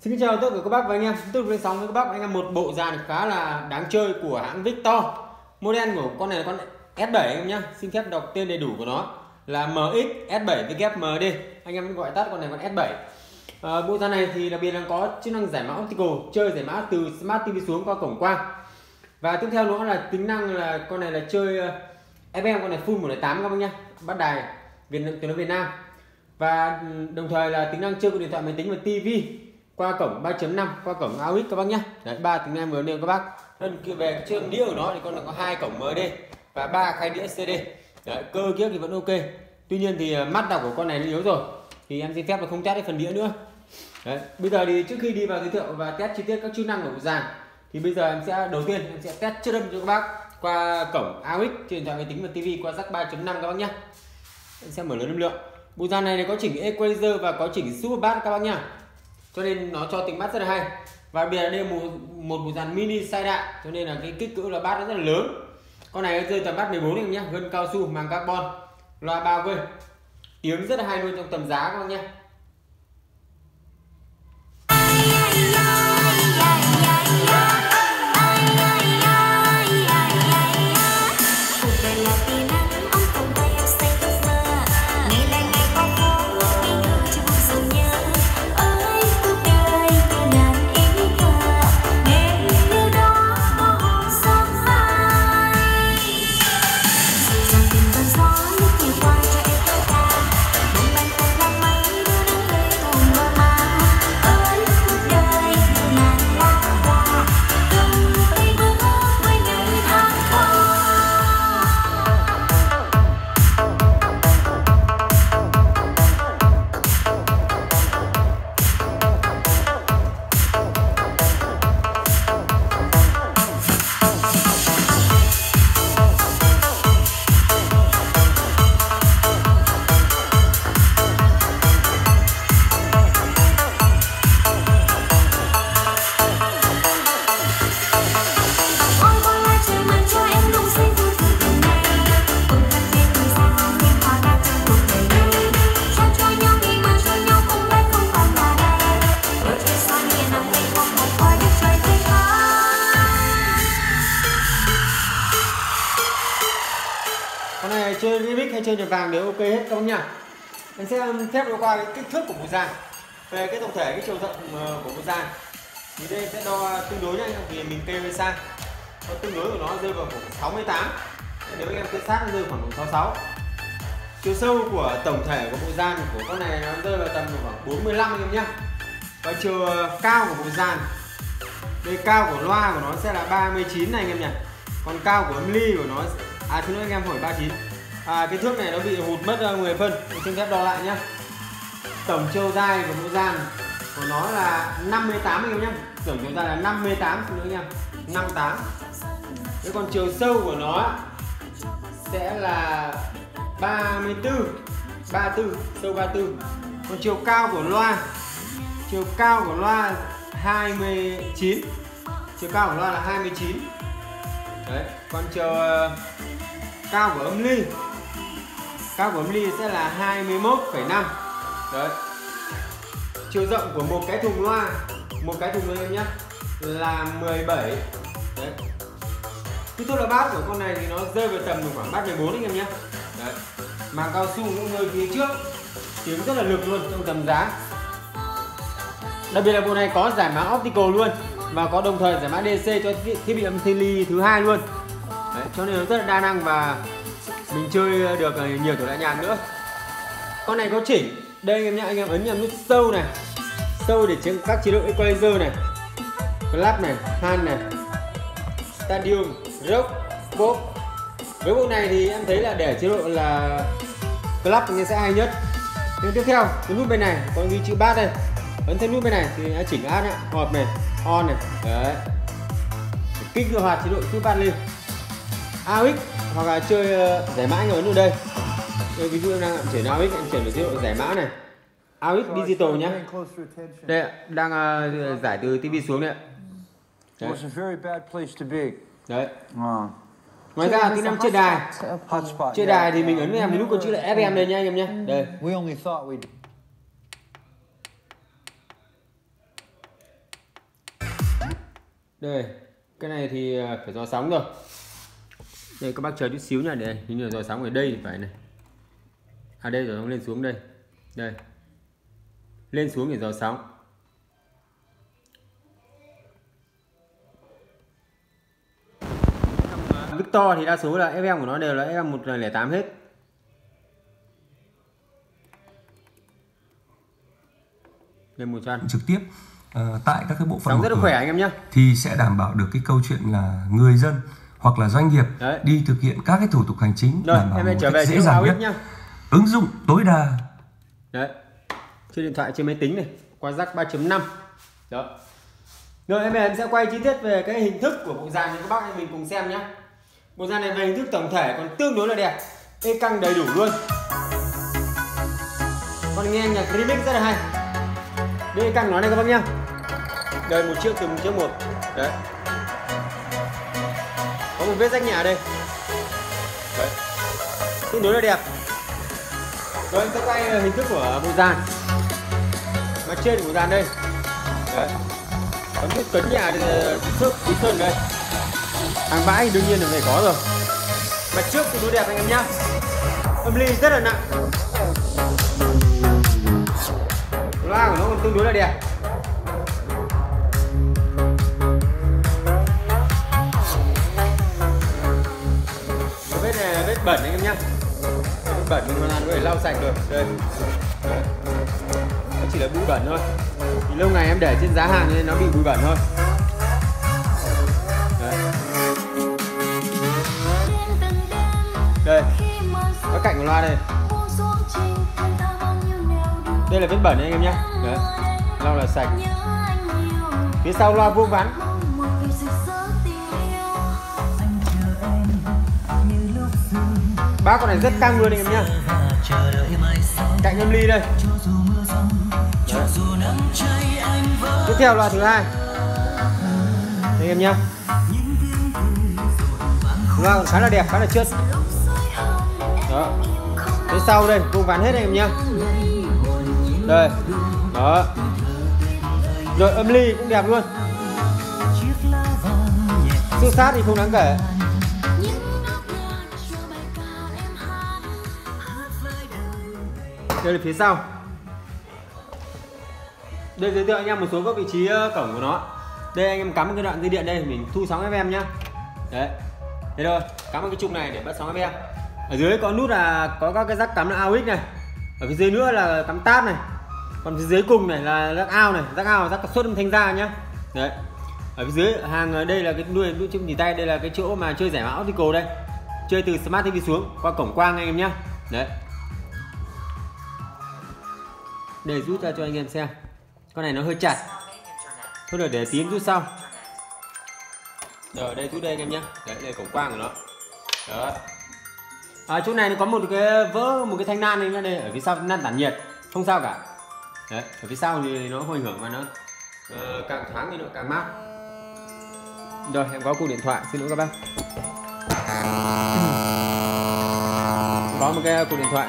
Xin chào tất cả các bác và anh em. Tiếp tục lên sóng với các bác và anh em một bộ dàn khá là đáng chơi của hãng Victor. Model của con này là con S7 anh em nhé. Xin phép đọc tên đầy đủ của nó là MX S7WMD. Anh em gọi tắt con này con S7. Bộ dàn này thì đặc biệt là có chức năng giải mã optical, chơi giải mã từ Smart TV xuống qua cổng quang. Và tiếp theo nữa là tính năng là con này là chơi FM, con này full 108 các bác nhé. Bắt đài tiếng nói Việt Nam. Và đồng thời là tính năng chơi của điện thoại, máy tính và TV qua cổng 3.5, qua cổng AUX các bác nhé. Đấy, 3 tính năng vừa nêu các bác. Về trên đĩa của nó thì con là có 2 cổng MD và 3 khay đĩa CD. Đấy, cơ kia thì vẫn ok. Tuy nhiên thì mắt đọc của con này nó yếu rồi, thì em xin phép là không test cái phần đĩa nữa. Đấy, bây giờ thì trước khi đi vào giới thiệu và test chi tiết các chức năng của bộ dàn thì bây giờ em sẽ đầu tiên em sẽ test chất âm cho các bác qua cổng AUX trên điện thoại, máy tính và TV qua jack 3.5 các bác nhé. Em sẽ mở lớn âm lượng. Bộ dàn này có chỉnh equalizer và có chỉnh super bass các bác nhá, cho nên nó cho tính bass rất là hay. Và bây giờ đây là một bộ dàn mini size đại, cho nên là cái kích cỡ là bass nó rất là lớn. Con này rơi tầm bass 14 em nhé, gân cao su, màng carbon, loa 3W, tiếng rất là hay luôn trong tầm giá các bác nhé. Con này chơi remix hay chơi nhạc vàng đều ok hết các bác nhá. Em sẽ phép đo qua cái kích thước của bộ dàn. Về cái tổng thể, cái chiều rộng của bộ dàn thì đây sẽ đo tương đối nhá, vì mình kê hơi xa. Nó tương đối của nó rơi vào khoảng 68. Nếu anh em kê sát nó rơi khoảng 66. Chiều sâu của tổng thể của bộ dàn của con này nó rơi vào tầm khoảng 45 anh em nhá. Và chiều cao của bộ dàn, đây cao của loa của nó sẽ là 39 này anh em nhỉ. Còn cao của âm ly của nó, xin lỗi anh em, hỏi 39. Cái thước này nó bị hụt mất 10 phân. Mình xin phép đo lại nhé. Tổng chiều dài của bộ dàn của nó là 58 anh em nhé. Tổng chiều dài là 58, xin lỗi anh em, 58. Thế còn chiều sâu của nó sẽ là 34, sâu 34. Còn chiều cao của loa, 29. Chiều cao của loa là 29. Đấy, còn chiều cao của âm ly, sẽ là 21,5. Đấy. Chiều rộng của một cái thùng loa, em nhé, là 17. Đấy. Kích thước là bass của con này thì nó rơi vào tầm khoảng bass 14 anh em nhé. Đấy. Màng cao su cũng hơi phía trước, tiếng rất là lực luôn trong tầm giá. Đặc biệt là bộ này có giải mã optical luôn và có đồng thời giải mã DC cho thiết bị âm thanh ly thứ hai luôn. Đấy, cho nên nó rất là đa năng và mình chơi được nhiều thể loại nhạc nữa. Con này có chỉnh đây anh em nhé, anh em ấn nhầm nút sâu này, sâu để chỉnh các chế độ equalizer này, clap này, han này, stadium, rock, pop. Với bộ này thì em thấy là để chế độ là clap thì sẽ hay nhất. Tiếp theo cái nút bên này có ghi chữ bass đây, ấn thêm nút bên này thì đã chỉnh át hộp này, on này. Đấy, kích hoạt chế độ cứ bass lên. AUX hoặc là chơi giải mã anh ấn vào đây. Ví dụ em đang chuyển AUX, em chuyển về chế độ giải mã này, AUX digital nhé. Đây đang giải từ TV xuống đây. Đấy. Ngoài ra tính năng chia đài thì mình ấn vào em nút con chữ là FM đây nha anh em nhé. Đây. Đây, cái này thì phải dò sóng rồi. Đây các bác chờ chút xíu nha, để hình như là dò sóng ở đây thì phải này. À đây rồi, nó lên xuống đây. Đây. Lên xuống để dò sóng. Victor thì đa số là FM của nó đều là FM 108 hết. Lên 100 trực tiếp tại các cái bộ phận sóng rất là khỏe anh em nhé, thì sẽ đảm bảo được cái câu chuyện là người dân hoặc là doanh nghiệp đấy, đi thực hiện các cái thủ tục hành chính rồi, đảm bảo em một trở cách về dễ dàng nhất, nhá. ứng dụng tối đa. Đấy, trên điện thoại, trên máy tính này, qua jack 3.5 đó. Rồi em sẽ quay chi tiết về cái hình thức của bộ dàn cho các bác anh mình cùng xem nhé. Bộ dàn này về hình thức tổng thể còn tương đối là đẹp, ê căng đầy đủ luôn. Còn nghe nhạc remix rất là hay. Đây căng nó này các bác nhá. Đời một chiếc từ một chiếc một. Đấy. Có một vết rách nhả đây. Đấy. Tương đối là đẹp. Rồi em sẽ quay hình thức của bộ dàn. Mặt trên của bộ dàn đây. Đấy. Có chút cấn nhà trước tí sơn đây. Hàng bãi đương nhiên là phải có rồi. Mặt trước tương đối đẹp anh em nhá. Âm ly rất là nặng. Loa của nó còn tương đối là đẹp. Cái vết này là vết bẩn anh em nhá. Vết bẩn mình hoàn toàn có thể lau sạch được. Đây. Đấy. Nó chỉ là bụi bẩn thôi. Thì lâu ngày em để trên giá hàng nên nó bị bụi bẩn thôi. Đấy. Đây. Cái cạnh của loa đây. Đây là vết bẩn anh em nhé. Đấy. Lau là sạch. Phía sau loa vuông vắn. Bác con này rất căng luôn anh em nhé. Cạnh âm ly đây. Đấy. Tiếp theo loa thứ hai anh em nhé. Loa còn khá là đẹp, khá là chất. Đó. Phía sau đây vuông vắn hết anh em nhé. Đây. Đó. Rồi âm ly cũng đẹp luôn. Xước sát thì không đáng kể. Đây là phía sau. Đây giới thiệu anh em một số các vị trí cổng của nó. Đây anh em cắm một cái đoạn dây điện đây, mình thu sóng FM nhá. Đấy. Đây rồi, cắm một cái trục này để bắt sóng FM. Ở dưới có nút là có các cái rắc cắm là AUX này. Ở phía dưới nữa là cắm tab này. Còn phía dưới cùng này là rắc out này, rắc xuất âm thanh ra nhá. Đấy. Ở phía dưới hàng đây là cái nút chữ chỉ tay, đây là cái chỗ mà chơi giải mã optical đây. Chơi từ Smart TV xuống qua cổng quang anh em nhá. Đấy. Để rút ra cho anh em xem. Con này nó hơi chặt. Thôi được để tí em rút sau. Rồi đây rút đây anh em nhé. Đấy, đây cổng quang của nó. Đó. Chỗ này nó có một cái vỡ một cái thanh nan này đây, ở phía sau nan tản nhiệt, không sao cả. Đấy, ở phía sau thì nó không ảnh hưởng mà nó càng thoáng thì nó càng mát. Rồi em có cuộc điện thoại, xin lỗi các bác. Có một cái cuộc điện thoại.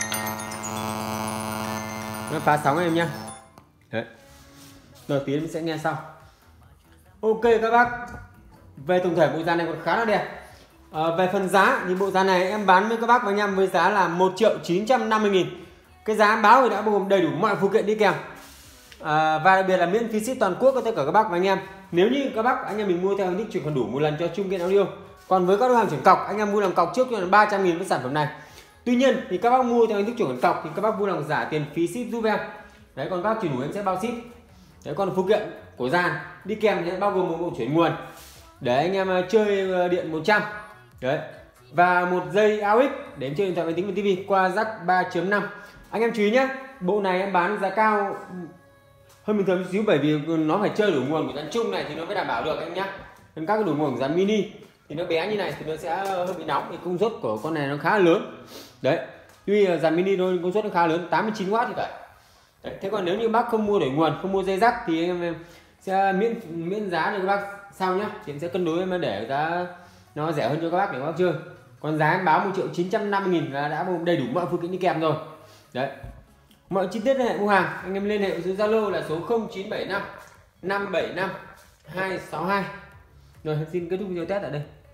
Nó phá sóng em nhá. Đấy. Rồi tí mình sẽ nghe sau. Ok các bác. Về tổng thể bộ dàn này còn khá là đẹp. Về phần giá thì bộ dàn này em bán với các bác và anh em với giá là 1.950.000. Cái giá em báo thì đã bao gồm đầy đủ mọi phụ kiện đi kèm. Và đặc biệt là miễn phí ship toàn quốc cho tất cả các bác và anh em. Nếu như các bác anh em mình mua theo hình thức chuyển khoản đủ một lần cho chung kiện audio. Còn với các hàng chuyển cọc, anh em mua làm cọc trước cho 300.000 với sản phẩm này. Tuy nhiên thì các bác mua theo hình thức chuyển khoản cọc thì các bác vui lòng trả tiền phí ship giúp em. Đấy, còn các bác chuyển đủ em sẽ bao ship. Đấy, còn phụ kiện của dàn đi kèm thì bao gồm một bộ chuyển nguồn để anh em chơi điện 100. Đấy. Và một dây AUX để em chơi điện thoại máy tính và TV qua jack 3.5. Anh em chú ý nhé, bộ này em bán giá cao hơn bình thường một xíu bởi vì nó phải chơi đủ nguồn của dàn chung này thì nó mới đảm bảo được anh nhé. Còn các cái đủ nguồn của dàn mini thì nó bé như này thì nó sẽ hơi bị nóng, thì công suất của con này nó khá lớn. Đấy. Tuy là dàn mini thôi công suất nó khá lớn, 89W thì vậy. Đấy. Thế còn nếu như bác không mua đổi nguồn, không mua dây rắc thì anh em sẽ miễn giá cho các bác sau nhé. Thì em sẽ cân đối em để giá nó rẻ hơn cho các bác để các bác chơi. Còn giá em báo 1.950.000 là đã đầy đủ mọi phụ kiện đi kèm rồi. Đấy. Mọi chi tiết liên hệ mua hàng anh em liên hệ số Zalo là số 0975 575 262. Rồi xin kết thúc video test tại đây.